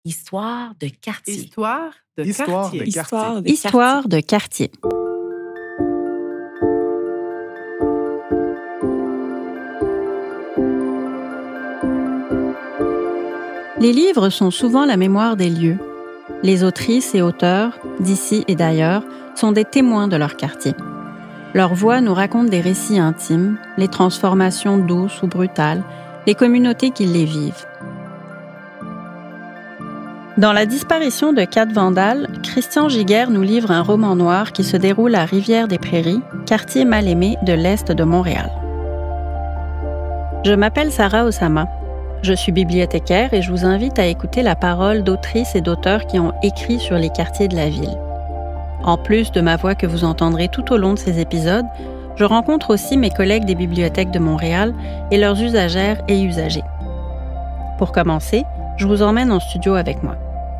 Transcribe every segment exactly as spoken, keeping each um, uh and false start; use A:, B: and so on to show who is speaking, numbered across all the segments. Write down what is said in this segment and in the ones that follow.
A: Histoire de quartier.
B: Histoire de
C: Histoire
B: quartier.
C: de
A: Histoire de
D: Histoire de quartier. Les livres sont souvent la mémoire des lieux. Les autrices et auteurs, d'ici et d'ailleurs, sont des témoins de leur quartier. Leur voix nous raconte des récits intimes, les transformations douces ou brutales, les communautés qui les vivent. Dans La disparition de Kat Vandal, Christian Giguère nous livre un roman noir qui se déroule à Rivière-des-Prairies, quartier mal aimé de l'Est de Montréal. Je m'appelle Sarah Osama. Je suis bibliothécaire et je vous invite à écouter la parole d'autrices et d'auteurs qui ont écrit sur les quartiers de la ville. En plus de ma voix que vous entendrez tout au long de ces épisodes, je rencontre aussi mes collègues des bibliothèques de Montréal et leurs usagères et usagers. Pour commencer, je vous emmène en studio avec moi.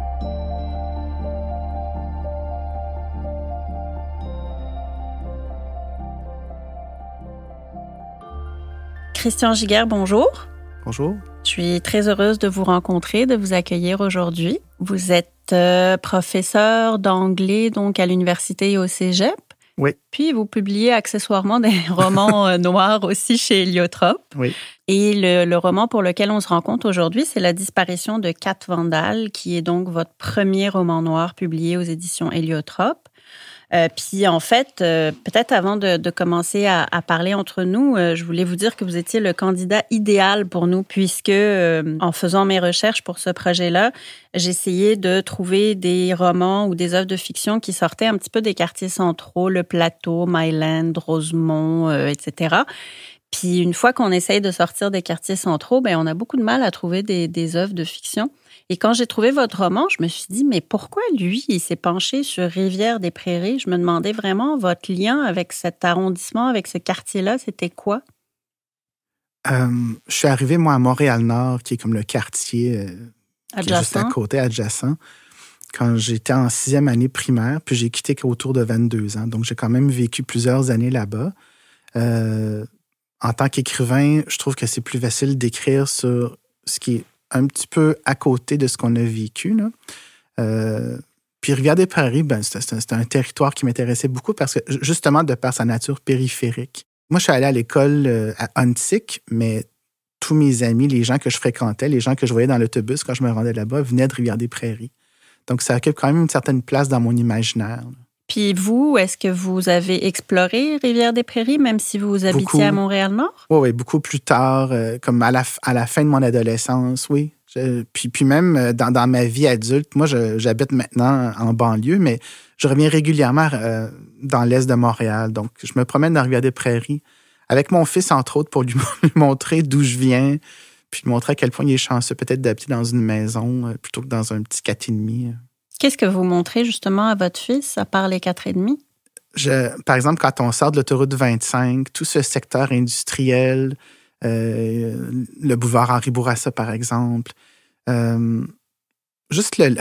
D: Christian Giguère, bonjour.
C: Bonjour.
D: Je suis très heureuse de vous rencontrer, de vous accueillir aujourd'hui. Vous êtes euh, professeur d'anglais donc à l'université et au cégep.
C: Oui.
D: Puis vous publiez accessoirement des romans euh, noirs aussi chez Héliotrope.
C: Oui.
D: Et le, le roman pour lequel on se rencontre aujourd'hui, c'est La disparition de Kat Vandal, qui est donc votre premier roman noir publié aux éditions Héliotrope. Euh, puis en fait, euh, peut-être avant de, de commencer à, à parler entre nous, euh, je voulais vous dire que vous étiez le candidat idéal pour nous, puisque euh, en faisant mes recherches pour ce projet-là, j'essayais de trouver des romans ou des œuvres de fiction qui sortaient un petit peu des quartiers centraux, le Plateau, Myland, Rosemont, euh, et cetera. Puis une fois qu'on essaye de sortir des quartiers centraux, ben on a beaucoup de mal à trouver des, des œuvres de fiction. Et quand j'ai trouvé votre roman, je me suis dit, mais pourquoi lui, il s'est penché sur Rivière-des-Prairies? Je me demandais vraiment votre lien avec cet arrondissement, avec ce quartier-là, c'était quoi?
C: Euh, je suis arrivé, moi, à Montréal-Nord, qui est comme le quartier euh, qui est juste à côté, adjacent, quand j'étais en sixième année primaire, puis j'ai quitté autour de vingt-deux ans. Donc, j'ai quand même vécu plusieurs années là-bas. Euh, en tant qu'écrivain, je trouve que c'est plus facile d'écrire sur ce qui est un petit peu à côté de ce qu'on a vécu. Là. Euh, puis Rivière-des-Prairies, ben, c'était, c'était un territoire qui m'intéressait beaucoup parce que, justement, de par sa nature périphérique. Moi, je suis allé à l'école à Huntsic, mais tous mes amis, les gens que je fréquentais, les gens que je voyais dans l'autobus quand je me rendais là-bas, venaient de Rivière-des-Prairies. Donc, ça occupe quand même une certaine place dans mon imaginaire. Là.
D: Puis vous, est-ce que vous avez exploré Rivière-des-Prairies, même si vous habitiez beaucoup, à Montréal-Nord?
C: Oui, oui, beaucoup plus tard, euh, comme à la, à la fin de mon adolescence, oui. Je, puis, puis même dans, dans ma vie adulte, moi, je, j'habite maintenant en banlieue, mais je reviens régulièrement euh, dans l'est de Montréal. Donc, je me promène dans Rivière-des-Prairies avec mon fils, entre autres, pour lui montrer d'où je viens, puis lui montrer à quel point il est chanceux peut-être d'habiter dans une maison euh, plutôt que dans un petit quatre et demi.
D: Qu'est-ce que vous montrez justement à votre fils, à part les quatre et demi?
C: Je, par exemple, quand on sort de l'autoroute vingt-cinq, tout ce secteur industriel, euh, le boulevard Henri Bourassa, par exemple, euh, juste le,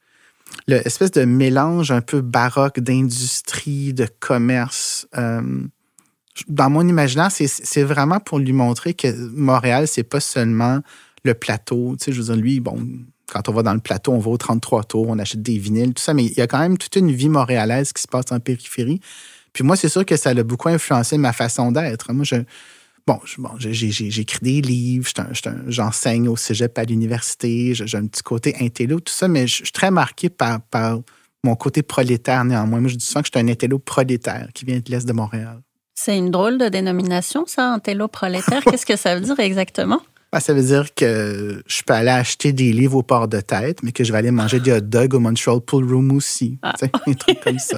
C: le espèce de mélange un peu baroque d'industrie, de commerce. Euh, dans mon imaginaire, c'est, c'est vraiment pour lui montrer que Montréal, c'est pas seulement le plateau. Tu sais, je veux dire, lui, bon... Quand on va dans le plateau, on va au trente-trois tours, on achète des vinyles, tout ça, mais il y a quand même toute une vie montréalaise qui se passe en périphérie. Puis moi, c'est sûr que ça a beaucoup influencé ma façon d'être. Moi, je, bon, je, bon j'ai, j'ai, j'écris des livres, j'étais un, j'étais un, j'enseigne au cégep à l'université, j'ai, j'ai un petit côté intello, tout ça, mais je, je suis très marqué par, par mon côté prolétaire néanmoins. Moi, je dis souvent que je suis un intello prolétaire qui vient de l'Est de Montréal.
D: C'est une drôle de dénomination, ça, intello prolétaire. Qu'est-ce que ça veut dire exactement?
C: Ben, ça veut dire que je peux aller acheter des livres au port de tête, mais que je vais aller manger des hot dogs au Montreal Pool Room aussi. Ah. Tu sais, des trucs comme ça.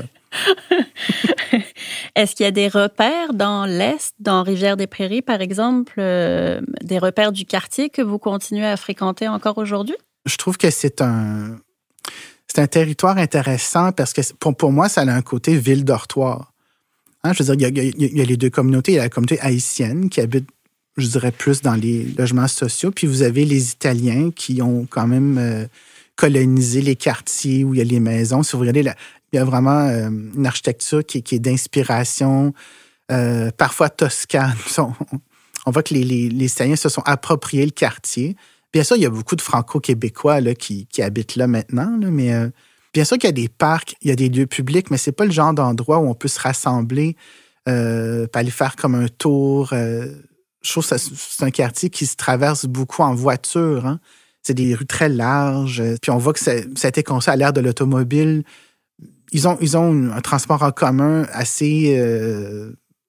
D: Est-ce qu'il y a des repères dans l'Est, dans Rivière-des-Prairies, par exemple, euh, des repères du quartier que vous continuez à fréquenter encore aujourd'hui?
C: Je trouve que c'est un, c'est un territoire intéressant parce que pour, pour moi, ça a un côté ville-dortoir. Hein, je veux dire, il y, a, il y a les deux communautés. Il y a la communauté haïtienne qui habite, je dirais, plus dans les logements sociaux. Puis vous avez les Italiens qui ont quand même euh, colonisé les quartiers où il y a les maisons. Si vous regardez, la, il y a vraiment euh, une architecture qui, qui est d'inspiration, euh, parfois toscane. On, on voit que les, les, les Italiens se sont appropriés le quartier. Bien sûr, il y a beaucoup de Franco-Québécois là, qui, qui habitent là maintenant, là, mais euh, bien sûr qu'il y a des parcs, il y a des lieux publics, mais c'est pas le genre d'endroit où on peut se rassembler, euh, aller faire comme un tour. Euh, je trouve que c'est un quartier qui se traverse beaucoup en voiture. Hein. C'est des rues très larges. Puis on voit que ça, ça a été conçu à l'ère de l'automobile. Ils ont, ils ont un transport en commun assez... Euh,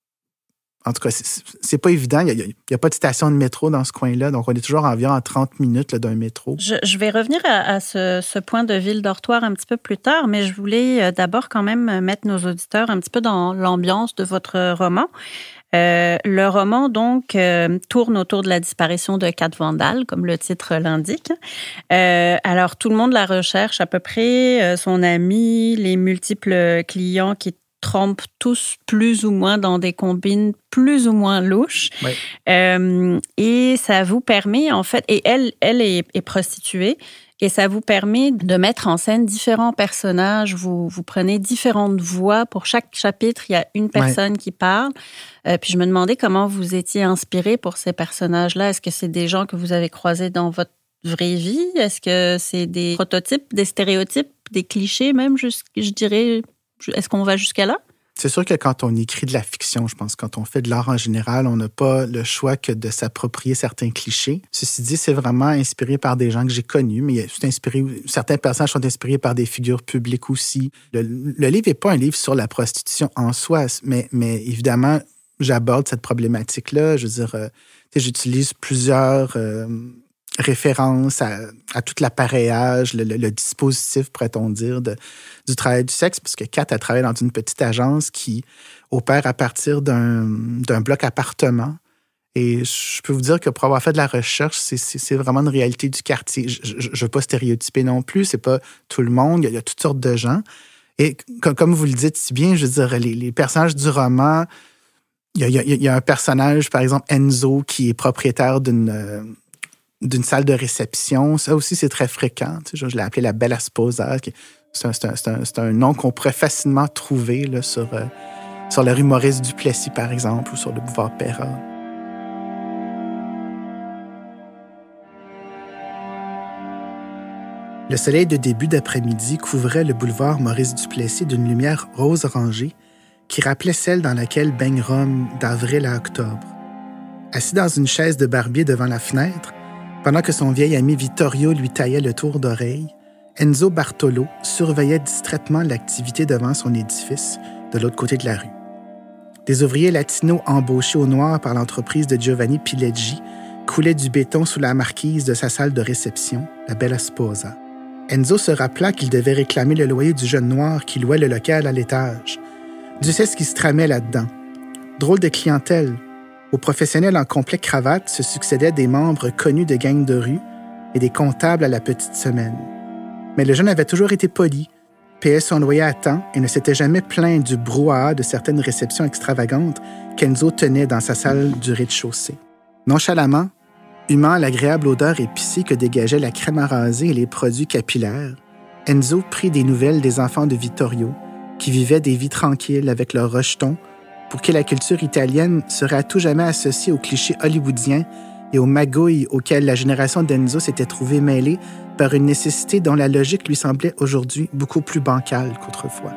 C: en tout cas, c'est, c'est pas évident. Il n'y a, a, a pas de station de métro dans ce coin-là. Donc, on est toujours environ à trente minutes là, d'un métro.
D: Je, je vais revenir à, à ce, ce point de ville-dortoir un petit peu plus tard, mais je voulais d'abord quand même mettre nos auditeurs un petit peu dans l'ambiance de votre roman. Euh, le roman, donc, euh, tourne autour de la disparition de Kat Vandal, comme le titre l'indique. Euh, alors, tout le monde la recherche à peu près, euh, son ami, les multiples clients qui trompent tous plus ou moins dans des combines plus ou moins louches.
C: Oui.
D: Euh, et ça vous permet, en fait, et elle, elle est, est prostituée, et ça vous permet de mettre en scène différents personnages. Vous, vous prenez différentes voix. Pour chaque chapitre, il y a une personne ouais. qui parle. Euh, puis je me demandais comment vous étiez inspiré pour ces personnages-là. Est-ce que c'est des gens que vous avez croisés dans votre vraie vie? Est-ce que c'est des prototypes, des stéréotypes, des clichés même, je, je dirais? Est-ce qu'on va jusqu'à là?
C: C'est sûr que quand on écrit de la fiction, je pense, quand on fait de l'art en général, on n'a pas le choix que de s'approprier certains clichés. Ceci dit, c'est vraiment inspiré par des gens que j'ai connus, mais c'est inspiré, certains personnages sont inspirés par des figures publiques aussi. Le, le livre n'est pas un livre sur la prostitution en soi, mais, mais évidemment, j'aborde cette problématique-là. Je veux dire, euh, j'utilise plusieurs... Euh, référence à, à tout l'appareillage, le, le, le dispositif, pourrait-on dire, de, du travail du sexe, parce que Kat a travaillé dans une petite agence qui opère à partir d'un, d'un bloc appartement. Et je peux vous dire que pour avoir fait de la recherche, c'est, c'est, c'est vraiment une réalité du quartier. Je ne veux pas stéréotyper non plus, c'est pas tout le monde, il y a, il y a toutes sortes de gens. Et comme, comme vous le dites si bien, je veux dire, les, les personnages du roman, il y a, il y a, il y a un personnage, par exemple, Enzo, qui est propriétaire d'une... Euh, d'une salle de réception. Ça aussi, c'est très fréquent. Tu sais, je l'ai appelé la Bella Sposa. C'est un, c'est un, c'est un, c'est un nom qu'on pourrait facilement trouver là, sur, euh, sur la rue Maurice-Duplessis, par exemple, ou sur le boulevard Perra. Le soleil de début d'après-midi couvrait le boulevard Maurice-Duplessis d'une lumière rose-orangée qui rappelait celle dans laquelle baigne Rome d'avril à octobre. Assis dans une chaise de barbier devant la fenêtre, pendant que son vieil ami Vittorio lui taillait le tour d'oreille, Enzo Bartolo surveillait distraitement l'activité devant son édifice, de l'autre côté de la rue. Des ouvriers latinos embauchés au noir par l'entreprise de Giovanni Pileggi coulaient du béton sous la marquise de sa salle de réception, la Bella Sposa. Enzo se rappela qu'il devait réclamer le loyer du jeune noir qui louait le local à l'étage. Dieu sait ce qui se tramait là-dedans. Drôle de clientèle. Aux professionnels en complet cravate se succédaient des membres connus de gangs de rue et des comptables à la petite semaine. Mais le jeune avait toujours été poli, payait son loyer à temps et ne s'était jamais plaint du brouhaha de certaines réceptions extravagantes qu'Enzo tenait dans sa salle du rez-de-chaussée. Nonchalamment, humant l'agréable odeur épicée que dégageait la crème à raser et les produits capillaires, Enzo prit des nouvelles des enfants de Vittorio, qui vivaient des vies tranquilles avec leurs rejetons, pour qui la culture italienne serait à tout jamais associée aux clichés hollywoodiens et aux magouilles auxquelles la génération d'Enzo s'était trouvée mêlée par une nécessité dont la logique lui semblait aujourd'hui beaucoup plus bancale qu'autrefois.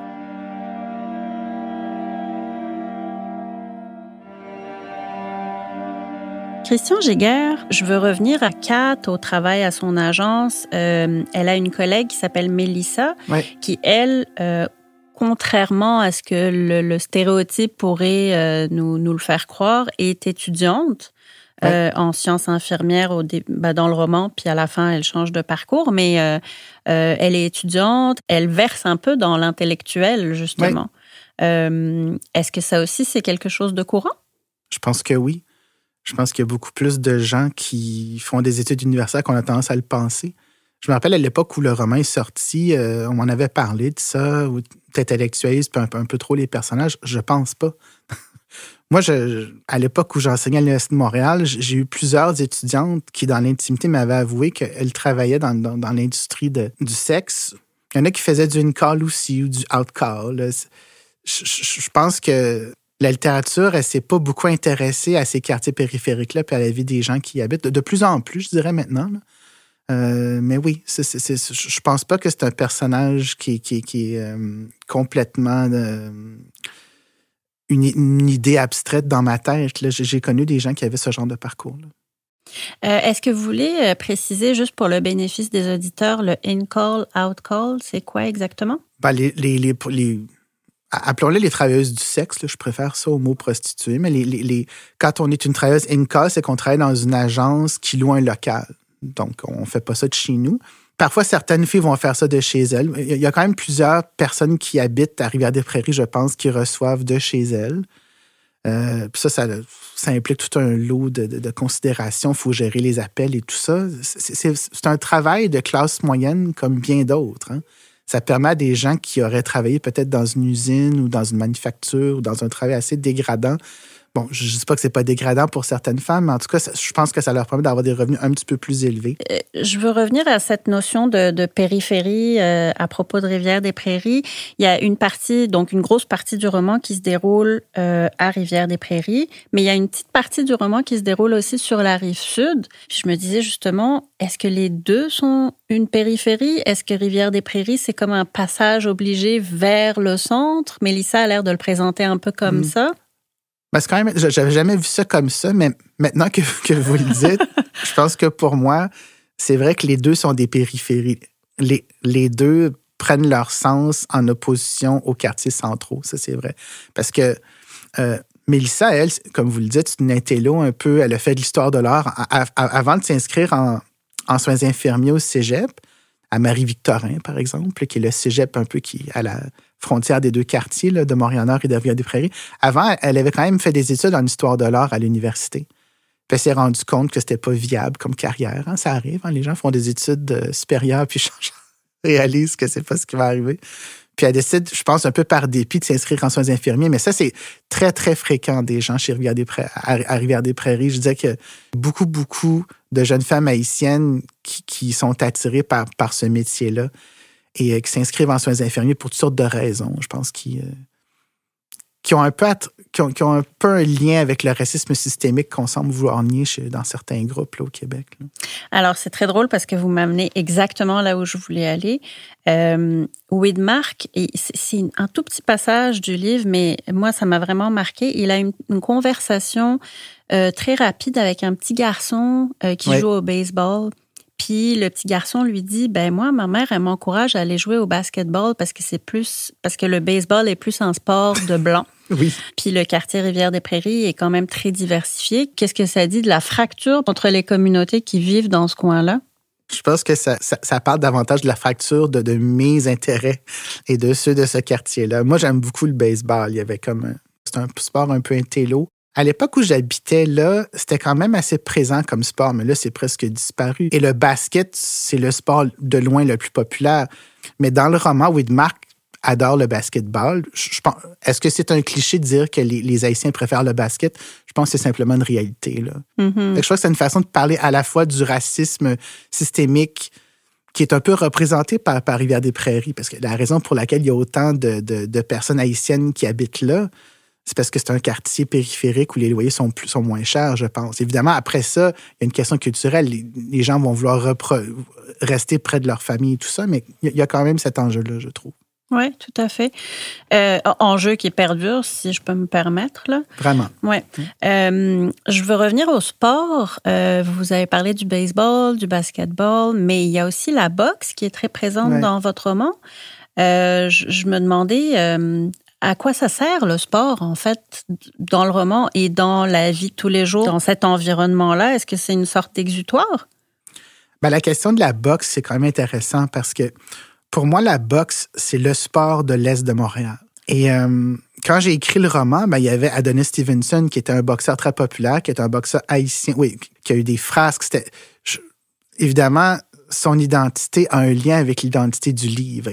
D: Christian Giguère, je veux revenir à Kat, au travail à son agence. Euh, elle a une collègue qui s'appelle Mélissa,
C: ouais.
D: qui, elle, euh, contrairement à ce que le, le stéréotype pourrait euh, nous, nous le faire croire, est étudiante ouais. euh, en sciences infirmières au dé- ben dans le roman, puis à la fin, elle change de parcours, mais euh, euh, elle est étudiante, elle verse un peu dans l'intellectuel, justement. Ouais. Euh, est-ce que ça aussi, c'est quelque chose de courant?
C: Je pense que oui. Je pense qu'il y a beaucoup plus de gens qui font des études universitaires qu'on a tendance à le penser. Je me rappelle à l'époque où le roman est sorti, euh, on m'en avait parlé de ça, où tu intellectualises un, un peu trop les personnages. Je pense pas. Moi, je, à l'époque où j'enseignais à l'Université de Montréal, j'ai eu plusieurs étudiantes qui, dans l'intimité, m'avaient avoué qu'elles travaillaient dans, dans, dans l'industrie de, du sexe. Il y en a qui faisaient du in-call aussi ou du out-call. Je, je, je pense que la littérature, elle s'est pas beaucoup intéressée à ces quartiers périphériques-là puis à la vie des gens qui y habitent. De, de plus en plus, je dirais maintenant, là. Euh, mais oui, c'est, c'est, c'est, je pense pas que c'est un personnage qui, qui, qui est euh, complètement euh, une, une idée abstraite dans ma tête. Là. J'ai, j'ai connu des gens qui avaient ce genre de parcours. Là.
D: Euh, est-ce que vous voulez préciser, juste pour le bénéfice des auditeurs, le in-call, out-call, c'est quoi exactement?
C: Ben, les, les, les, les, appelons-les les travailleuses du sexe, là, je préfère ça au mot prostituée, mais les, les, les, quand on est une travailleuse in-call, c'est qu'on travaille dans une agence qui loue un local. Donc, on ne fait pas ça de chez nous. Parfois, certaines filles vont faire ça de chez elles. Il y a quand même plusieurs personnes qui habitent à Rivière-des-Prairies, je pense, qui reçoivent de chez elles. Euh, puis ça, ça, ça implique tout un lot de, de, de considérations. Il faut gérer les appels et tout ça. C'est, c'est, c'est un travail de classe moyenne comme bien d'autres. Hein. Ça permet à des gens qui auraient travaillé peut-être dans une usine ou dans une manufacture ou dans un travail assez dégradant. Bon, je ne dis pas que ce n'est pas dégradant pour certaines femmes, mais en tout cas, ça, je pense que ça leur permet d'avoir des revenus un petit peu plus élevés.
D: Euh, je veux revenir à cette notion de, de périphérie euh, à propos de Rivière-des-Prairies. Il y a une partie, donc une grosse partie du roman qui se déroule euh, à Rivière-des-Prairies, mais il y a une petite partie du roman qui se déroule aussi sur la rive sud. Puis je me disais justement, est-ce que les deux sont une périphérie? Est-ce que Rivière-des-Prairies, c'est comme un passage obligé vers le centre? Mélissa a l'air de le présenter un peu comme mmh. ça.
C: Ben, c'est quand même, j'avais jamais vu ça comme ça, mais maintenant que, que vous le dites, je pense que pour moi, c'est vrai que les deux sont des périphéries. Les, les deux prennent leur sens en opposition aux quartiers centraux, ça c'est vrai. Parce que euh, Mélissa, elle, comme vous le dites, c'est une intello un peu, elle a fait de l'histoire de l'art à, à, avant de s'inscrire en, en soins infirmiers au cégep, à Marie-Victorin, par exemple, qui est le cégep un peu qui à la frontière des deux quartiers là, de Montréal-Nord et de Rivière-des-Prairies. Avant, elle avait quand même fait des études en histoire de l'art à l'université. Puis elle s'est rendue compte que c'était pas viable comme carrière. Hein, ça arrive, hein, les gens font des études euh, supérieures puis réalisent que c'est pas ce qui va arriver. Puis elle décide, je pense, un peu par dépit de s'inscrire en soins infirmiers. Mais ça, c'est très, très fréquent des gens chez Rivière-des-Prairies, à Rivière-des-Prairies. Je disais que beaucoup, beaucoup de jeunes femmes haïtiennes qui, qui sont attirées par, par ce métier-là et euh, qui s'inscrivent en soins infirmiers pour toutes sortes de raisons, je pense, qui, euh, qui, ont un peu att- qui, ont, qui ont un peu un lien avec le racisme systémique qu'on semble vouloir nier chez, dans certains groupes là, au Québec. Là.
D: Alors, c'est très drôle parce que vous m'amenez exactement là où je voulais aller. Euh, Widmark, et c'est, c'est un tout petit passage du livre, mais moi, ça m'a vraiment marqué. Il a une, une conversation euh, très rapide avec un petit garçon euh, qui oui. joue au baseball. Puis le petit garçon lui dit, ben moi, ma mère, elle m'encourage à aller jouer au basketball parce que c'est plus, parce que le baseball est plus un sport de blanc.
C: Oui.
D: Puis le quartier Rivière-des-Prairies est quand même très diversifié. Qu'est-ce que ça dit de la fracture entre les communautés qui vivent dans ce coin-là?
C: Je pense que ça, ça, ça parle davantage de la fracture de, de mes intérêts et de ceux de ce quartier-là. Moi, j'aime beaucoup le baseball. Il y avait comme un, c'est un sport un peu intello. À l'époque où j'habitais là, c'était quand même assez présent comme sport, mais là, c'est presque disparu. Et le basket, c'est le sport de loin le plus populaire. Mais dans le roman, Widmark adore le basketball. Je pense, est-ce que c'est un cliché de dire que les, les Haïtiens préfèrent le basket? Je pense que c'est simplement une réalité. Là. Mm-hmm. Je crois que c'est une façon de parler à la fois du racisme systémique qui est un peu représenté par, par Rivière-des-Prairies, parce que la raison pour laquelle il y a autant de, de, de personnes haïtiennes qui habitent là, c'est parce que c'est un quartier périphérique où les loyers sont, plus, sont moins chers, je pense. Évidemment, après ça, il y a une question culturelle. Les, les gens vont vouloir repro- rester près de leur famille et tout ça, mais il y a quand même cet enjeu-là, je trouve.
D: Oui, tout à fait. Euh, enjeu qui perdure, si je peux me permettre. Là.
C: Vraiment.
D: Oui. Mmh. Euh, je veux revenir au sport. Euh, vous avez parlé du baseball, du basketball, mais il y a aussi la boxe qui est très présente ouais. dans votre roman. Euh, je, je me demandais... Euh, à quoi ça sert le sport, en fait, dans le roman et dans la vie de tous les jours, dans cet environnement-là? Est-ce que c'est une sorte d'exutoire?
C: Ben, la question de la boxe, c'est quand même intéressant parce que pour moi, la boxe, c'est le sport de l'Est de Montréal. Et euh, quand j'ai écrit le roman, ben, il y avait Adonis Stevenson, qui était un boxeur très populaire, qui est un boxeur haïtien, oui, qui a eu des frasques. C'était, je, évidemment, son identité a un lien avec l'identité du livre.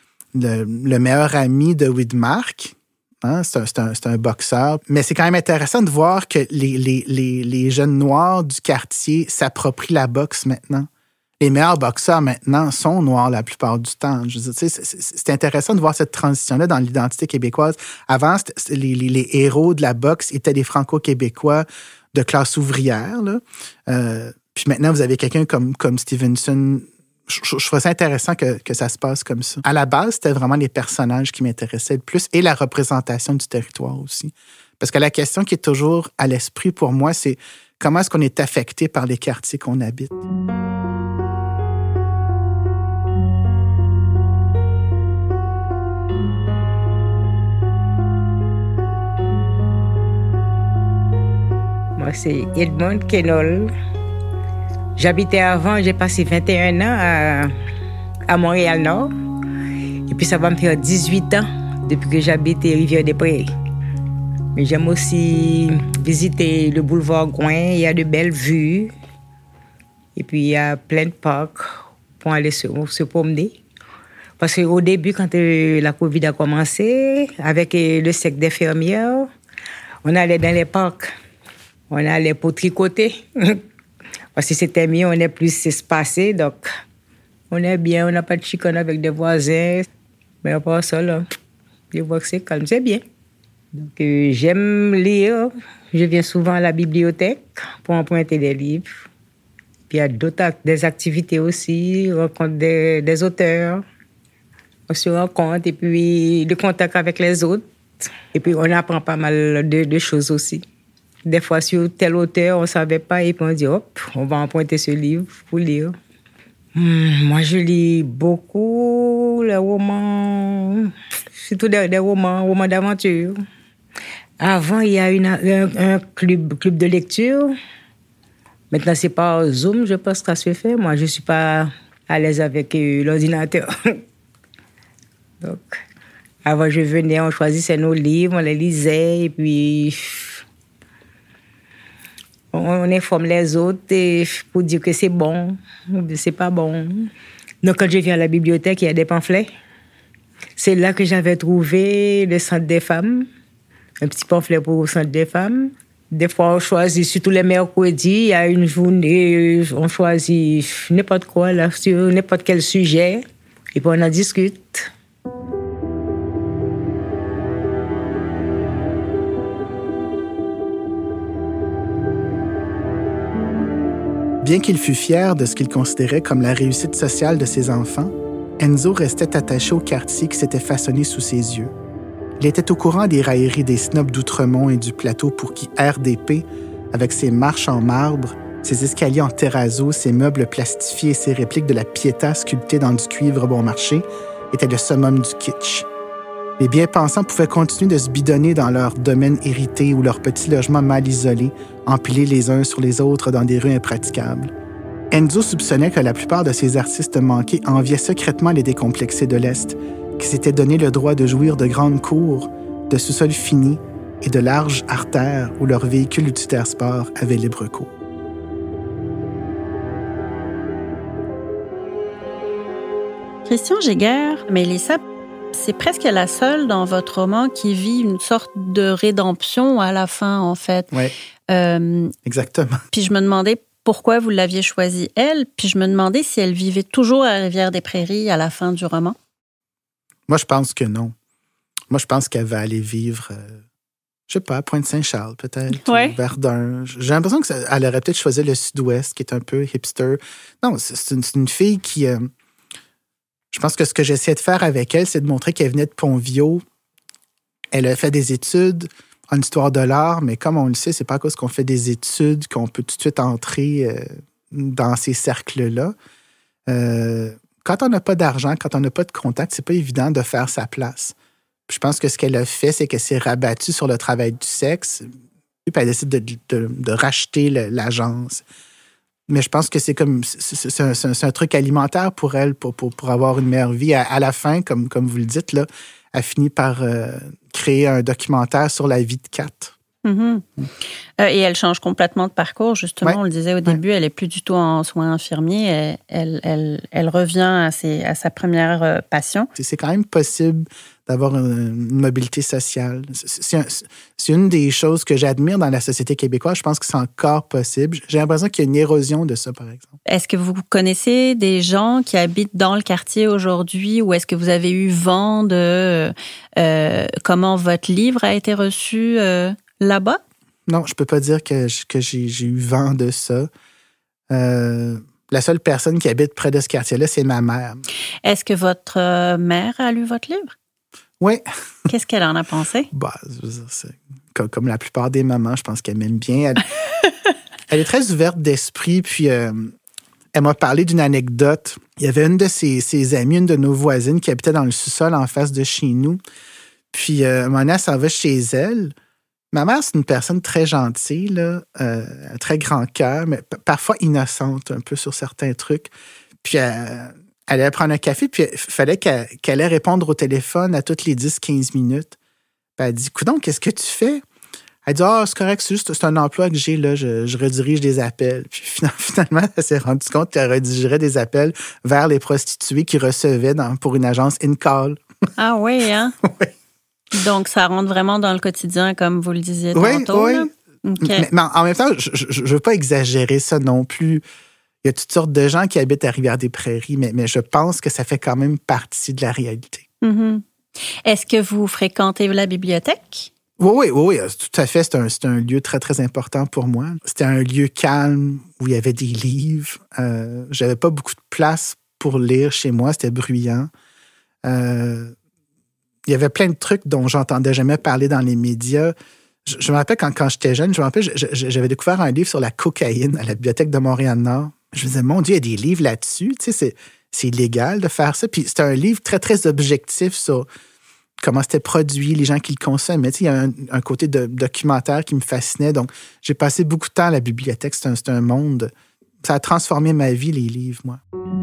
C: Le, le meilleur ami de Widmark, hein, c'est, un, c'est, un, c'est un boxeur. Mais c'est quand même intéressant de voir que les, les, les, les jeunes noirs du quartier s'approprient la boxe maintenant. Les meilleurs boxeurs maintenant sont noirs la plupart du temps. Je veux dire, c'est, c'est, c'est intéressant de voir cette transition-là dans l'identité québécoise. Avant, les, les, les héros de la boxe étaient des Franco-Québécois de classe ouvrière, là. Euh, Puis maintenant, vous avez quelqu'un comme, comme Stevenson. Je, je, je trouve ça intéressant que, que ça se passe comme ça. À la base, c'était vraiment les personnages qui m'intéressaient le plus et la représentation du territoire aussi. Parce que la question qui est toujours à l'esprit pour moi, c'est comment est-ce qu'on est affecté par les quartiers qu'on habite?
A: Moi, c'est Edmond Kenol. J'habitais avant, j'ai passé vingt et un ans à, à Montréal-Nord. Et puis ça va me faire dix-huit ans depuis que j'habite Rivière-des-Prairies. Mais j'aime aussi visiter le boulevard Gouin. Il y a de belles vues. Et puis il y a plein de parcs pour aller se, se promener. Parce qu'au début, quand la COVID a commencé, avec le cercle d'infirmières, on allait dans les parcs. On allait pour tricoter. Parce que c'était mieux, on est plus espacé, donc on est bien, on n'a pas de chicane avec des voisins. Mais à part ça, là, je vois que c'est calme, c'est bien. Donc euh, j'aime lire, je viens souvent à la bibliothèque pour emprunter des livres. Puis il y a d'autres des activités aussi, on rencontre des, des auteurs, on se rencontre et puis le contact avec les autres. Et puis on apprend pas mal de, de choses aussi. Des fois, sur tel auteur, on ne savait pas, et puis on dit, hop, on va emprunter ce livre pour lire. Hum, moi, je lis beaucoup les romans, surtout des, des romans, romans d'aventure. Avant, il y a une, un, un club, club de lecture. Maintenant, c'est par Zoom, je pense que ça se fait. Moi, je ne suis pas à l'aise avec euh, l'ordinateur. Donc, avant, je venais, on choisissait nos livres, on les lisait, et puis on informe les autres pour dire que c'est bon, ou que c'est pas bon. Donc, quand je viens à la bibliothèque, il y a des pamphlets. C'est là que j'avais trouvé le Centre des femmes, un petit pamphlet pour le Centre des femmes. Des fois, on choisit, surtout les mercredis, il y a une journée, on choisit n'importe quoi, là, sur n'importe quel sujet, et puis on en discute.
C: Bien qu'il fût fier de ce qu'il considérait comme la réussite sociale de ses enfants, Enzo restait attaché au quartier qui s'était façonné sous ses yeux. Il était au courant des railleries des snobs d'Outremont et du plateau pour qui R D P, avec ses marches en marbre, ses escaliers en terrazzo, ses meubles plastifiés et ses répliques de la Pietà sculptées dans du cuivre bon marché, était le summum du kitsch. Les bien-pensants pouvaient continuer de se bidonner dans leur domaine hérité ou leurs petits logements mal isolés, empilés les uns sur les autres dans des rues impraticables. Enzo soupçonnait que la plupart de ces artistes manqués enviaient secrètement les décomplexés de l'Est, qui s'étaient donné le droit de jouir de grandes cours, de sous-sols finis et de larges artères où leurs véhicules utilitaires sport avaient libre cours.
D: Christian Giguère, Mélissa, c'est presque la seule dans votre roman qui vit une sorte de rédemption à la fin, en fait.
C: Oui,
D: euh,
C: exactement.
D: Puis je me demandais pourquoi vous l'aviez choisie, elle, puis je me demandais si elle vivait toujours à Rivière-des-Prairies à la fin du roman.
C: Moi, je pense que non. Moi, je pense qu'elle va aller vivre, euh, je sais pas, à Pointe-Saint-Charles, peut-être,
D: ouais.
C: ou Verdun. J'ai l'impression qu'elle aurait peut-être choisi le sud-ouest, qui est un peu hipster. Non, c'est une, c'est une fille qui... Euh, je pense que ce que j'essayais de faire avec elle, c'est de montrer qu'elle venait de Pont-Viau. Elle a fait des études en histoire de l'art, mais comme on le sait, c'est pas à cause qu'on fait des études qu'on peut tout de suite entrer euh, dans ces cercles-là. Euh, quand on n'a pas d'argent, quand on n'a pas de contact, c'est pas évident de faire sa place. Puis je pense que ce qu'elle a fait, c'est qu'elle s'est rabattue sur le travail du sexe, puis elle décide de, de, de racheter le, l'agence. Mais je pense que c'est comme c'est, c'est, un, c'est un truc alimentaire pour elle, pour, pour, pour avoir une meilleure vie. À, à la fin, comme, comme vous le dites, là, elle finit par euh, créer un documentaire sur la vie de Kat.
D: Mm-hmm. Mm. Euh, et elle change complètement de parcours, justement. Ouais. On le disait au début, ouais. Elle n'est plus du tout en soins infirmiers. Elle, elle, elle, elle revient à, ses, à sa première euh, passion.
C: C'est, c'est quand même possible d'avoir une, une mobilité sociale. C'est, c'est, un, c'est une des choses que j'admire dans la société québécoise. Je pense que c'est encore possible. J'ai l'impression qu'il y a une érosion de ça, par exemple.
D: Est-ce que vous connaissez des gens qui habitent dans le quartier aujourd'hui ou est-ce que vous avez eu vent de euh, comment votre livre a été reçu euh, là-bas?
C: Non, je peux pas dire que, que j'ai, j'ai eu vent de ça. Euh, la seule personne qui habite près de ce quartier-là, c'est ma mère.
D: Est-ce que votre mère a lu votre livre?
C: Oui.
D: Qu'est-ce qu'elle en a pensé?
C: Bah, je veux dire, c'est comme, comme la plupart des mamans, je pense qu'elle m'aime bien. Elle, elle est très ouverte d'esprit, puis euh, elle m'a parlé d'une anecdote. Il y avait une de ses, ses amies, une de nos voisines, qui habitait dans le sous-sol en face de chez nous. Puis, euh, un moment donné, elle s'en va chez elle. Ma mère, c'est une personne très gentille, là, euh, très grand cœur, mais p- parfois innocente un peu sur certains trucs. Puis euh, elle allait prendre un café, puis il fallait qu'elle, qu'elle allait répondre au téléphone à toutes les dix quinze minutes. Puis elle dit, coudonc, qu'est-ce que tu fais? Elle dit, ah, oh, c'est correct, c'est juste c'est un emploi que j'ai, là, je, je redirige des appels. Puis finalement, elle s'est rendue compte qu'elle redirigerait des appels vers les prostituées qui recevaient dans, pour une agence in-call.
D: Ah oui, hein?
C: Oui.
D: Donc, ça rentre vraiment dans le quotidien, comme vous le disiez
C: Oui,
D: tantôt.
C: oui.
D: Là? Okay.
C: Mais, mais en même temps, je ne veux pas exagérer ça non plus. Il y a toutes sortes de gens qui habitent à Rivière-des-Prairies, mais, mais je pense que ça fait quand même partie de la réalité.
D: Mm-hmm. Est-ce que vous fréquentez la bibliothèque?
C: Oui, oui, oui, oui, tout à fait. C'est un, c'est un lieu très, très important pour moi. C'était un lieu calme où il y avait des livres. Euh, j'avais pas beaucoup de place pour lire chez moi. C'était bruyant. Euh, Il y avait plein de trucs dont j'entendais jamais parler dans les médias. Je, je me rappelle quand, quand j'étais jeune, je me rappelle, je, je, j'avais découvert un livre sur la cocaïne à la Bibliothèque de Montréal-Nord. Je me disais, mon Dieu, il y a des livres là-dessus. Tu sais, c'est, c'est illégal de faire ça. Puis c'était un livre très, très objectif sur comment c'était produit, les gens qui le consommaient. Tu sais, il y a un, un côté de documentaire qui me fascinait. Donc, j'ai passé beaucoup de temps à la bibliothèque. C'est un, c'est un monde. Ça a transformé ma vie, les livres, moi.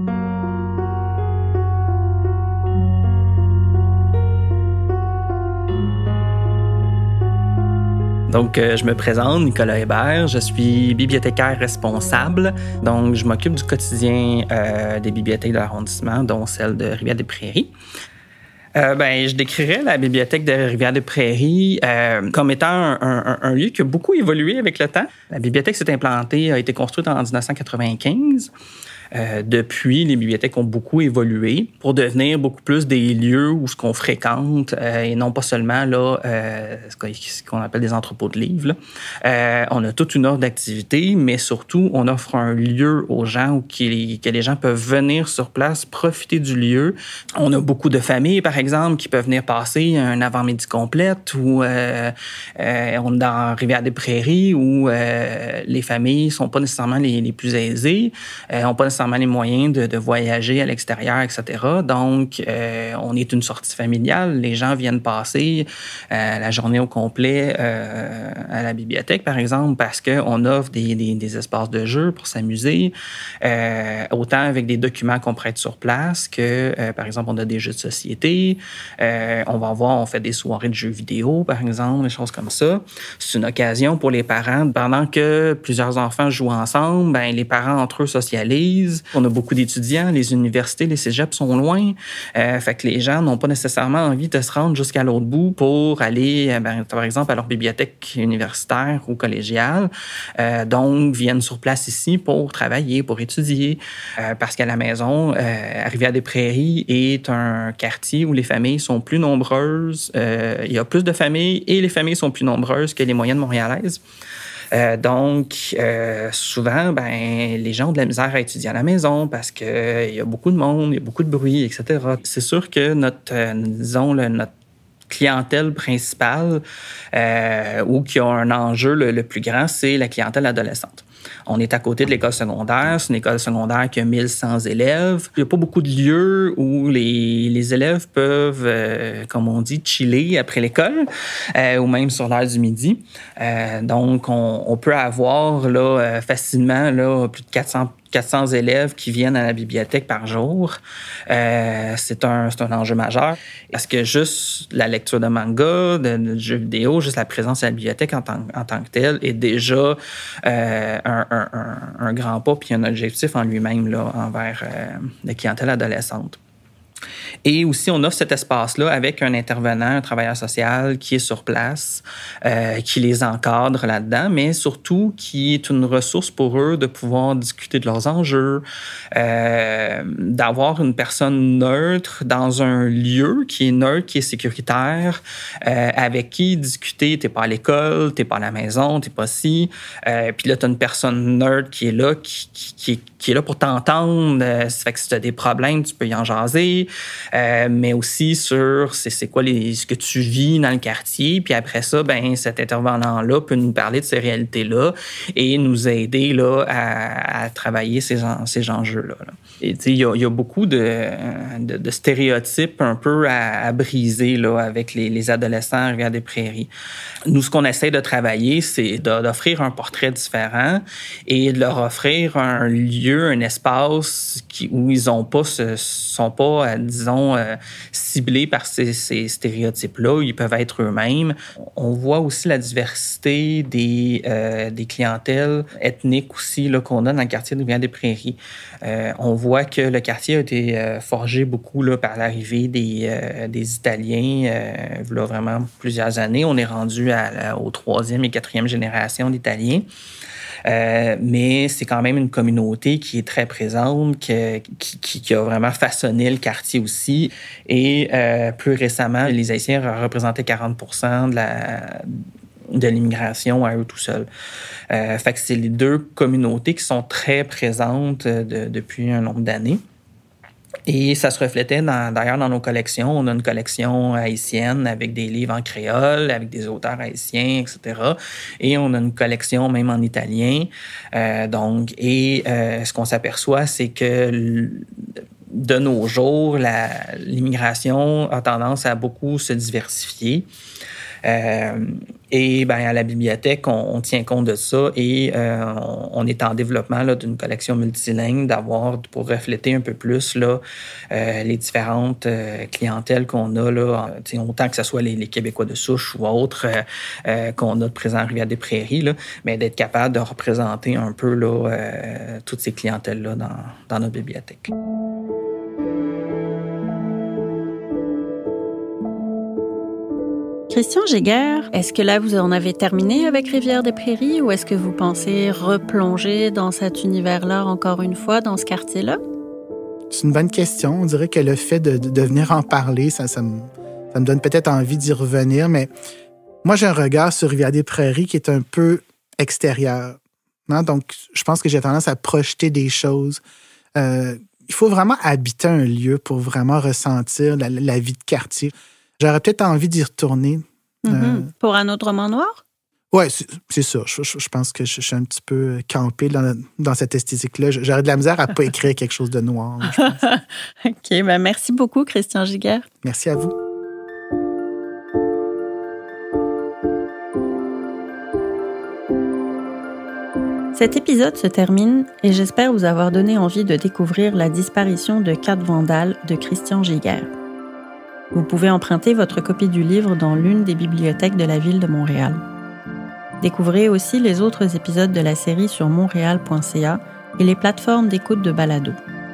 B: Donc, euh, je me présente, Nicolas Hébert. Je suis bibliothécaire responsable. Donc, je m'occupe du quotidien euh, des bibliothèques de l'arrondissement, dont celle de Rivière-des-Prairies. Euh, ben, je décrirais la bibliothèque de Rivière-des-Prairies euh, comme étant un, un, un lieu qui a beaucoup évolué avec le temps. La bibliothèque s'est implantée, a été construite en dix-neuf cent quatre-vingt-quinze. Euh, depuis, les bibliothèques ont beaucoup évolué pour devenir beaucoup plus des lieux où ce qu'on fréquente euh, et non pas seulement là euh, ce qu'on appelle des entrepôts de livres. Là. Euh, on a toute une offre d'activités, mais surtout, on offre un lieu aux gens où qui, que les gens peuvent venir sur place, profiter du lieu. On a beaucoup de familles, par exemple, qui peuvent venir passer un avant-midi complète ou euh, euh, on est dans Rivière-des-Prairies où euh, les familles sont pas nécessairement les, les plus aisées, euh, ont pas nécessairement les moyens de, de voyager à l'extérieur, et cetera. Donc, euh, on est une sortie familiale. Les gens viennent passer euh, la journée au complet euh, à la bibliothèque, par exemple, parce qu'on offre des, des, des espaces de jeu pour s'amuser, euh, autant avec des documents qu'on prête sur place que, euh, par exemple, on a des jeux de société. Euh, on va avoir, on fait des soirées de jeux vidéo, par exemple, des choses comme ça. C'est une occasion pour les parents. Pendant que plusieurs enfants jouent ensemble, ben, les parents entre eux socialisent. On a beaucoup d'étudiants, les universités, les cégeps sont loin. Euh, fait que les gens n'ont pas nécessairement envie de se rendre jusqu'à l'autre bout pour aller, ben, par exemple, à leur bibliothèque universitaire ou collégiale. Euh, donc, viennent sur place ici pour travailler, pour étudier. Euh, parce qu'à la maison, euh, Rivière-des-Prairies est un quartier où les familles sont plus nombreuses. Euh, il y a plus de familles et les familles sont plus nombreuses que les moyennes montréalaises. Euh, donc, euh, souvent, ben, les gens ont de la misère à étudier à la maison parce qu'il euh, y a beaucoup de monde, il y a beaucoup de bruit, et cetera. C'est sûr que notre, euh, disons, le, notre clientèle principale euh, ou qui a un enjeu le, le plus grand, c'est la clientèle adolescente. On est à côté de l'école secondaire. C'est une école secondaire qui a mille cent élèves. Il n'y a pas beaucoup de lieux où les, les élèves peuvent, euh, comme on dit, chiller après l'école euh, ou même sur l'heure du midi. Euh, donc, on, on peut avoir là, euh, facilement là, plus de quatre cents quatre cents élèves qui viennent à la bibliothèque par jour. Euh, c'est un, c'est un enjeu majeur. Parce que juste la lecture de manga, de, de jeux vidéo, juste la présence à la bibliothèque en tant, en tant que telle est déjà euh, un, un, un, un grand pas puis un objectif en lui-même là, envers euh, la clientèle adolescente. Et aussi, on offre cet espace-là avec un intervenant, un travailleur social qui est sur place, euh, qui les encadre là-dedans, mais surtout qui est une ressource pour eux de pouvoir discuter de leurs enjeux, euh, d'avoir une personne neutre dans un lieu qui est neutre, qui est sécuritaire, euh, avec qui discuter. T'es pas à l'école, t'es pas à la maison, t'es pas ci. Euh, puis là, t'as une personne neutre qui est là, qui, qui, qui, qui est là pour t'entendre. Euh, ça fait que si t'as des problèmes, tu peux y en jaser. Euh, mais aussi sur c'est, c'est quoi les, ce que tu vis dans le quartier. Puis après ça, ben cet intervenant-là peut nous parler de ces réalités-là et nous aider là, à, à travailler ces, ces enjeux-là. Là. Et tu sais, il y a, y a beaucoup de, de, de stéréotypes un peu à, à briser là, avec les, les adolescents à Rivière-des-Prairies. Nous, ce qu'on essaie de travailler, c'est de, d'offrir un portrait différent et de leur offrir un lieu, un espace qui, où ils ont pas ce, sont pas, disons, euh, ciblés par ces, ces stéréotypes-là, où ils peuvent être eux-mêmes. On voit aussi la diversité des, euh, des clientèles ethniques aussi là, qu'on a dans le quartier de Rivière-des-Prairies. Euh, on voit que le quartier a été euh, forgé beaucoup là, par l'arrivée des, euh, des Italiens, euh, là, vraiment plusieurs années. On est rendu à, à, aux troisième et quatrième génération d'Italiens. Euh, mais c'est quand même une communauté qui est très présente, qui, qui, qui a vraiment façonné le quartier aussi. Et euh, plus récemment, les Haïtiens représentaient quarante pour cent de la... de l'immigration à eux tout seuls. Euh, fait que c'est les deux communautés qui sont très présentes de, depuis un nombre d'années. Et ça se reflétait dans, d'ailleurs dans nos collections. On a une collection haïtienne avec des livres en créole, avec des auteurs haïtiens, et cetera. Et on a une collection même en italien. Euh, donc, et euh, ce qu'on s'aperçoit, c'est que de nos jours, la, l'immigration a tendance à beaucoup se diversifier. Euh, et ben, à la bibliothèque, on, on tient compte de ça et euh, on, on est en développement là, d'une collection multilingue d'avoir pour refléter un peu plus là, euh, les différentes euh, clientèles qu'on a, là, autant que ce soit les, les Québécois de souche ou autres euh, euh, qu'on a de présents à Rivière-des-Prairies, là, mais d'être capable de représenter un peu là, euh, toutes ces clientèles-là dans, dans notre bibliothèque.
D: Christian Giguère, est-ce que là, vous en avez terminé avec Rivière-des-Prairies ou est-ce que vous pensez replonger dans cet univers-là encore une fois, dans ce quartier-là?
C: C'est une bonne question. On dirait que le fait de, de, de venir en parler, ça, ça, me, ça me donne peut-être envie d'y revenir, mais moi, j'ai un regard sur Rivière-des-Prairies qui est un peu extérieur. Hein? Donc, je pense que j'ai tendance à projeter des choses. Euh, il faut vraiment habiter un lieu pour vraiment ressentir la, la vie de quartier. J'aurais peut-être envie d'y retourner.
D: Mm-hmm.
C: Euh...
D: Pour un autre roman noir?
C: Oui, c'est, c'est ça. Je, je, je pense que je, je suis un petit peu campé dans, dans cette esthétique-là. J'aurais de la misère à ne pas écrire quelque chose de noir, je pense.
D: OK, ben merci beaucoup, Christian Giguère.
C: Merci à vous.
D: Cet épisode se termine et j'espère vous avoir donné envie de découvrir La disparition de quatre vandales de Christian Giguère. Vous pouvez emprunter votre copie du livre dans l'une des bibliothèques de la ville de Montréal. Découvrez aussi les autres épisodes de la série sur montréal point c a et les plateformes d'écoute de balado.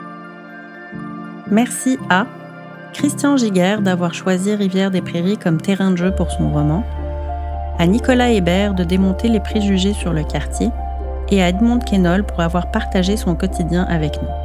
D: Merci à Christian Giguère d'avoir choisi Rivière-des-Prairies comme terrain de jeu pour son roman, à Nicolas Hébert de démonter les préjugés sur le quartier et à Edmond Quénol pour avoir partagé son quotidien avec nous.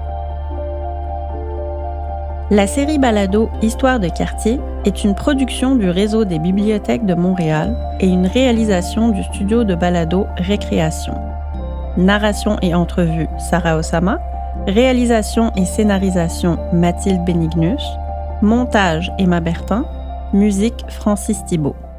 D: La série balado Histoire de quartier est une production du réseau des bibliothèques de Montréal et une réalisation du studio de balado Récréation. Narration et entrevue Sarah Osama, réalisation et scénarisation Mathilde Bénignus, montage Emma Bertin, musique Francis Thibault.